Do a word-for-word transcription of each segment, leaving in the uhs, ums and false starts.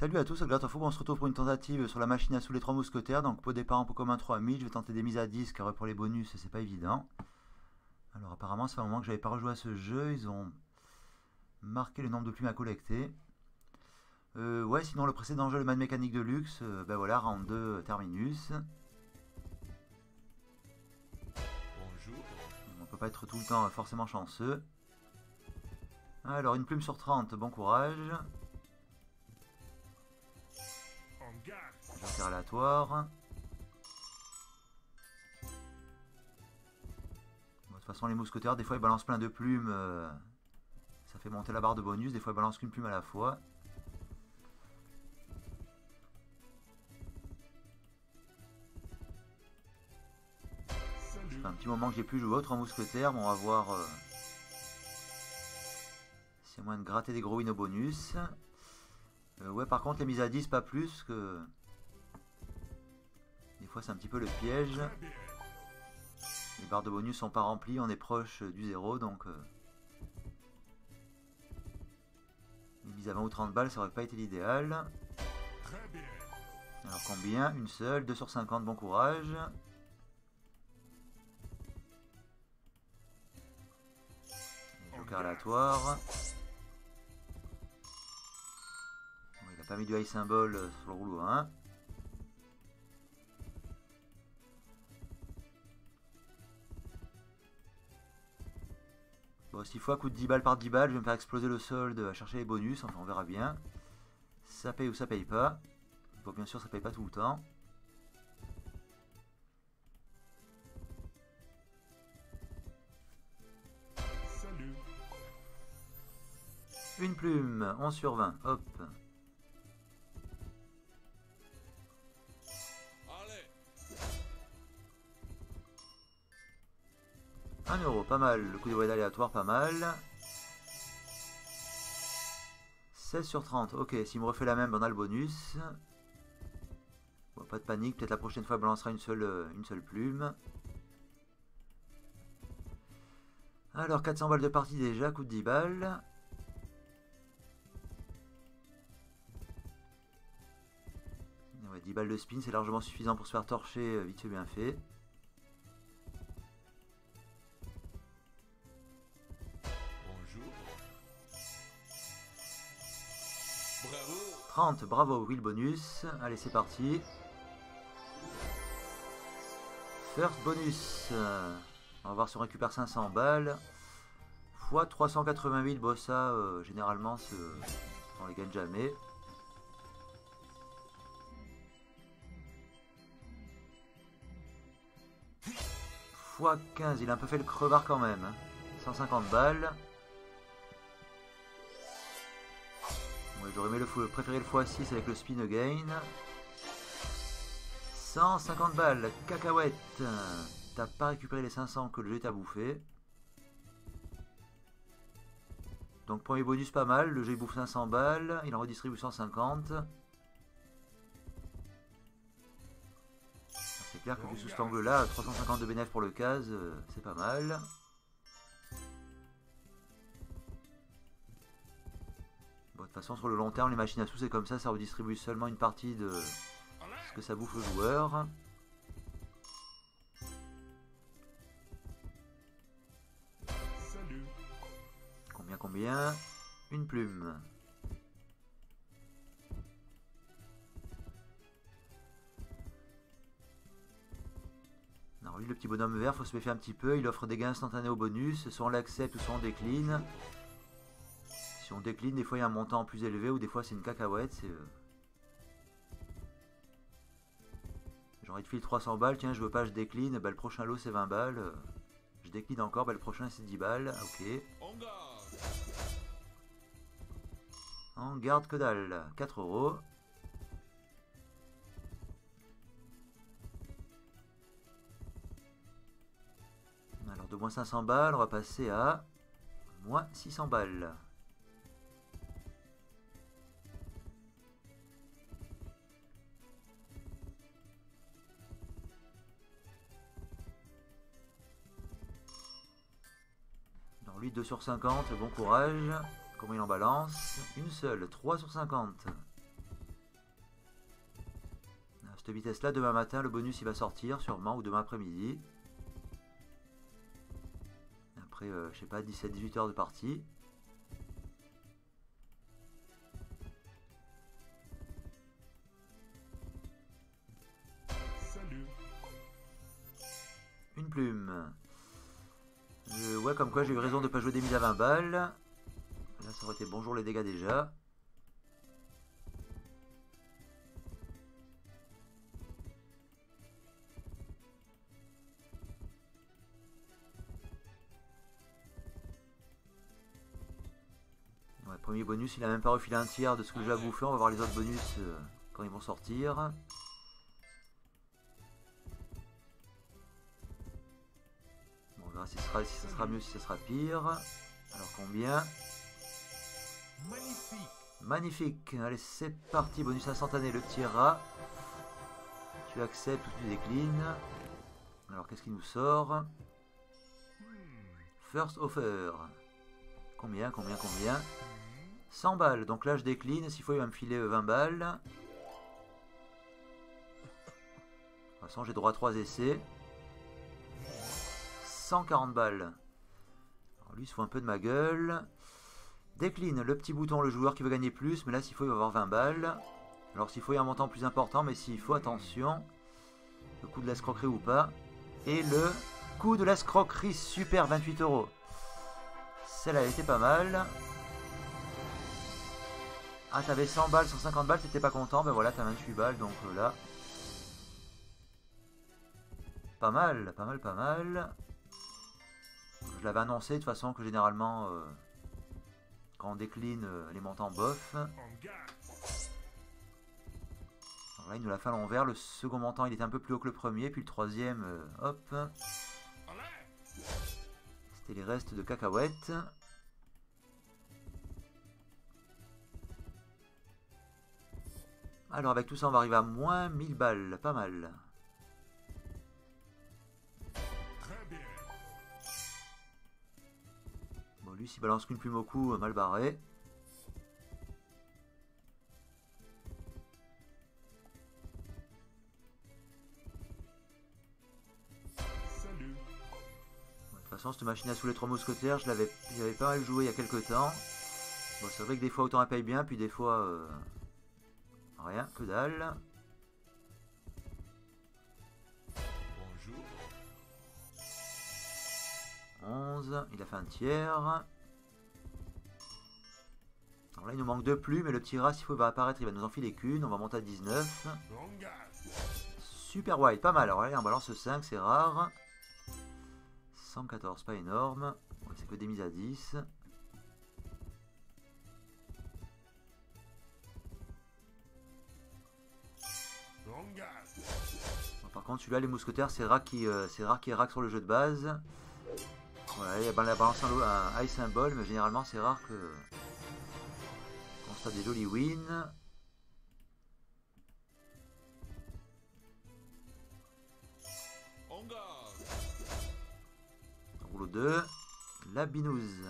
Salut à tous, c'est Gratofo, on se retrouve pour une tentative sur la machine à sous les trois mousquetaires. Donc pot départ en pot commun trois mille, je vais tenter des mises à dix car pour les bonus c'est pas évident. Alors apparemment ça fait un moment que j'avais pas rejoué à ce jeu, ils ont marqué le nombre de plumes à collecter. Euh, ouais, sinon le précédent jeu, le Mad Mécanique de luxe, euh, ben voilà, round deux, terminus. Bonjour. On peut pas être tout le temps forcément chanceux. Alors une plume sur trente, bon courage. En garde. Joker aléatoire. Bon, de toute façon les mousquetaires, des fois ils balancent plein de plumes. Euh, ça fait monter la barre de bonus, des fois ils balancent qu'une plume à la fois. Ça fait un petit moment que j'ai plus joué autre en mousquetaire, bon on va voir euh, s'il y a moyen de gratter des gros wins au bonus. Euh, ouais, par contre les mises à dix pas plus que... Des fois c'est un petit peu le piège. Les barres de bonus sont pas remplies, on est proche du zéro, donc... Euh, les mises à vingt ou trente balles, ça aurait pas été l'idéal. Alors combien? Une seule, deux sur cinquante, bon courage. Joker aléatoire. Bon, il a pas mis du high symbol sur le rouleau un. Bon, six fois, coup de dix balles par dix balles, je vais me faire exploser le solde à chercher les bonus, enfin on verra bien. Ça paye ou ça paye pas. Bon, bien sûr, ça paye pas tout le temps. Salut. Une plume, onze sur vingt, hop. Allez. un euro, pas mal. Le coup de voile aléatoire, pas mal. seize sur trente, ok. S'il me refait la même, on a le bonus. Bon, pas de panique, peut-être la prochaine fois, on balancera une seule, une seule plume. Alors, quatre cents balles de partie déjà, coup de dix balles. Ouais, dix balles de spin, c'est largement suffisant pour se faire torcher, vite fait bien fait. Bonjour. Bravo. trente, bravo, oui le bonus. Allez, c'est parti. First bonus. On va voir si on récupère cinq cents balles. Fois trois cent quatre-vingt-huit, bon ça, euh, généralement, on les gagne jamais. Fois quinze, il a un peu fait le crevard quand même. Hein. cent cinquante balles. Ouais, j'aurais aimé le préféré le fois six avec le spin again. cent cinquante balles, cacahuète. T'as pas récupéré les cinq cents que le jeu t'a bouffé. Donc premier bonus pas mal, le jeu il bouffe cinq cents balles, il en redistribue cent cinquante. C'est clair que vu sous cet angle là, trois cent cinquante de bénéfice pour le case, euh, c'est pas mal. Bon, de toute façon sur le long terme les machines à sous c'est comme ça, ça redistribue seulement une partie de ce que ça bouffe le joueur. Salut. Combien, combien? Une plume. Alors lui, le petit bonhomme vert, faut se méfier un petit peu. Il offre des gains instantanés au bonus. Soit on l'accepte ou soit on décline. Si on décline, des fois il y a un montant plus élevé ou des fois c'est une cacahuète. C'est... Euh... J'ai envie de filer trois cents balles. Tiens, je veux pas, je décline. Bah, le prochain lot c'est vingt balles. Je décline encore. Bah, le prochain c'est dix balles. Ok. En garde. En garde que dalle. quatre euros. Alors de moins cinq cents balles, on va passer à moins six cents balles. Alors lui deux sur cinquante, bon courage. Combien il en balance? Une seule, trois sur cinquante. cette vitesse-là, demain matin, le bonus il va sortir sûrement, ou demain après-midi. Après, euh, je sais pas, dix-sept à dix-huit heures de partie. Salut. Une plume. Euh, ouais, comme quoi j'ai eu raison de ne pas jouer des mises à vingt balles. Là, ça aurait été bonjour les dégâts déjà. Ouais, premier bonus, il a même pas refilé un tiers de ce que j'ai à bouffer. On va voir les autres bonus euh, quand ils vont sortir. Bon, on verra si, ce sera, si ça sera mieux, si ça sera pire. Alors combien? Magnifique. Magnifique. Allez, c'est parti. Bonus instantané, le petit rat. Tu acceptes ou tu déclines. Alors, qu'est-ce qui nous sort? First offer. Combien, combien, combien? cent balles. Donc là, je décline. S'il faut, il va me filer vingt balles. De toute façon, j'ai droit à trois essais. cent quarante balles. Alors, lui, il se fout un peu de ma gueule. Décline, le petit bouton, le joueur qui veut gagner plus. Mais là, s'il faut, il va avoir vingt balles. Alors, s'il faut, il y a un montant plus important. Mais s'il faut, attention. Le coup de l'escroquerie ou pas. Et le coup de l'escroquerie, super, vingt-huit euros. Celle-là, elle était pas mal. Ah, t'avais cent balles, cent cinquante balles, t'étais pas content. Ben voilà, t'as vingt-huit balles, donc euh, là. Pas mal, pas mal, pas mal. Je l'avais annoncé de toute façon que généralement, euh, quand on décline euh, les montants bof. Alors là, il nous l'a fait à l'envers. Le second montant, il était un peu plus haut que le premier. Puis le troisième, euh, hop. C'était les restes de cacahuètes. Alors avec tout ça, on va arriver à moins mille balles. Pas mal. Très bien. Bon, lui, s'il balance qu'une plume au cou, mal barré. Salut. De toute façon, cette machine à sous les trois mousquetaires, je l'avais pas mal joué il y a quelques temps. Bon, c'est vrai que des fois, autant elle paye bien, puis des fois... Euh, rien, que dalle. Bonjour. onze, il a fait un tiers. Alors là, il nous manque deux plumes, mais le petit rat, s'il faut, il va apparaître, il va nous enfiler qu'une. On va monter à dix-neuf. Super wide, pas mal. Alors allez, on balance cinq, c'est rare. cent quatorze, pas énorme. Ouais, c'est que des mises à dix. Bon, par contre, celui-là, les mousquetaires, c'est rare qu'il euh, qu rack sur le jeu de base. Voilà, il a balancé un, un high symbol, mais généralement, c'est rare que qu'on se tape des jolis wins. Rouleau deux, la binouse.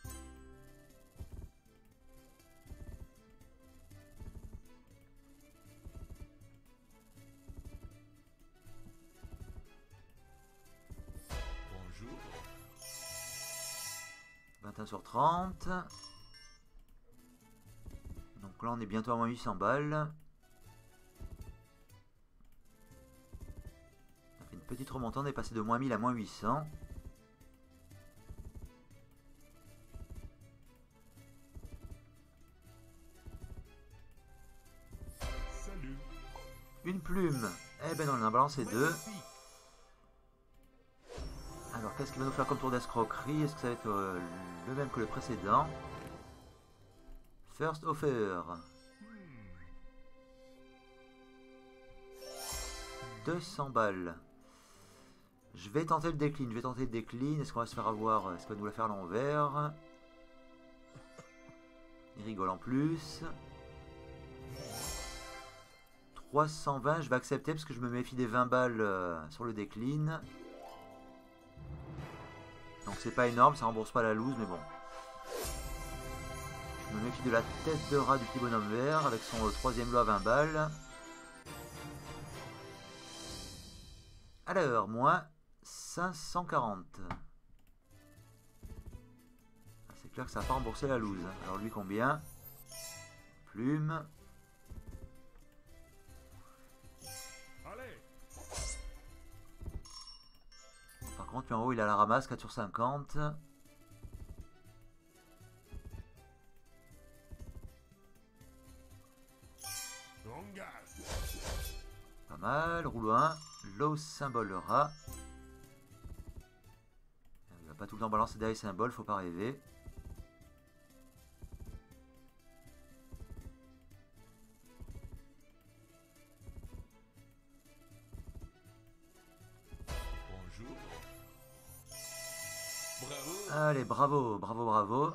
Bonjour. vingt et un sur trente. Donc là, on est bientôt à moins huit cents balles. Ça fait une petite remontée, on est passé de moins mille à moins huit cents. Salut. Une plume. Eh ben non, on en a balancé deux. Alors, qu'est-ce qu'il va nous faire comme tour d'escroquerie? Est-ce que ça va être euh, le même que le précédent? First offer. deux cents balles. Je vais tenter le décline. Je vais tenter le décline. Est-ce qu'on va se faire avoir? Est-ce qu'on va nous la faire à l'envers? Il rigole en plus. trois cent vingt, je vais accepter parce que je me méfie des vingt balles euh, sur le décline. Donc c'est pas énorme, ça rembourse pas la loose, mais bon. Je me méfie de la tête de rat du petit bonhomme vert avec son euh, troisième lot à vingt balles. Alors, moins cinq cent quarante. C'est clair que ça n'a pas remboursé la loose. Alors lui combien? Plume. Allez. Par contre, lui en haut il a la ramasse, quatre sur cinquante. On gaz. Pas mal. Rouleau un. Low symbole rat. Il va pas tout le temps balancer des symboles, faut pas rêver. Bonjour. Bravo. Allez, bravo, bravo, bravo.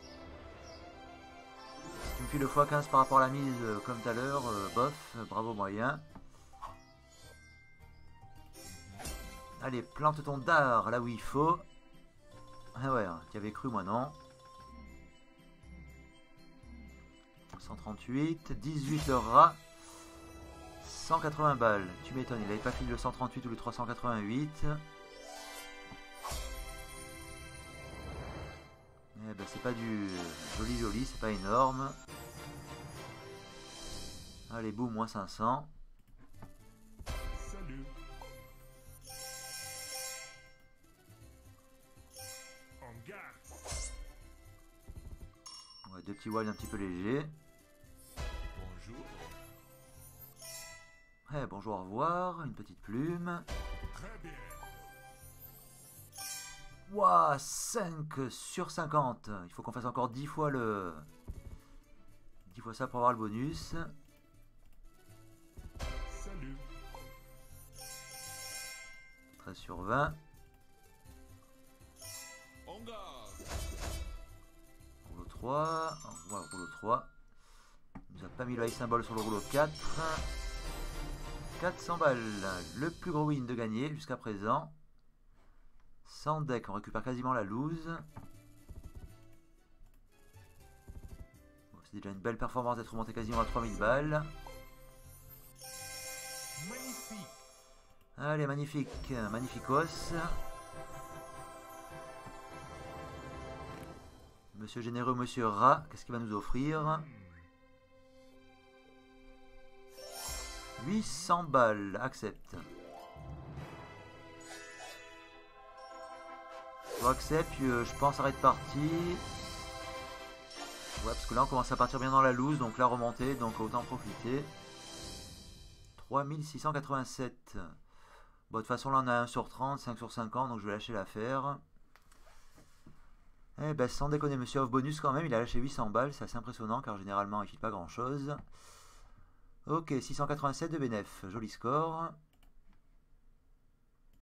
Si tu me files le fois quinze par rapport à la mise euh, comme tout à l'heure, euh, bof, euh, bravo moyen. Allez, plante ton dard là où il faut. Ah ouais, tu avais cru, moi non. cent trente-huit, dix-huit le rat. cent quatre-vingts balles, tu m'étonnes, il avait pas filé le cent trente-huit ou le trois cent quatre-vingt-huit. Eh ben c'est pas du joli joli, c'est pas énorme. Allez, boum, moins cinq cents. Salut. On gaz. Ouais, deux petits walls un petit peu légers. Bonjour. Eh, bonjour, au revoir, une petite plume. Très bien. Ouah, cinq sur cinquante. Il faut qu'on fasse encore dix fois le... dix fois ça pour avoir le bonus. Salut. treize sur vingt. On gaz. Rouleau trois. Ouais, rouleau trois. Il nous a pas mis le high symbole sur le rouleau quatre. quatre cents balles. Le plus gros win de gagner jusqu'à présent. Sans deck, on récupère quasiment la loose. Bon, c'est déjà une belle performance d'être remonté quasiment à trois mille balles. Magnifique. Allez, magnifique, magnificos. Monsieur généreux, monsieur rat, qu'est-ce qu'il va nous offrir? huit cents balles, accepte. Je accepte, euh, je pense arrêter partie. Ouais, parce que là on commence à partir bien dans la loose, donc là remonter, donc autant en profiter. trois mille six cent quatre-vingt-sept. Bon, de toute façon là on a un sur trente, cinq sur cinquante, donc je vais lâcher l'affaire. Eh ben sans déconner, monsieur off bonus quand même, il a lâché huit cents balles, c'est assez impressionnant car généralement il file pas grand chose. Ok, six cent quatre-vingt-sept de bénéf, joli score.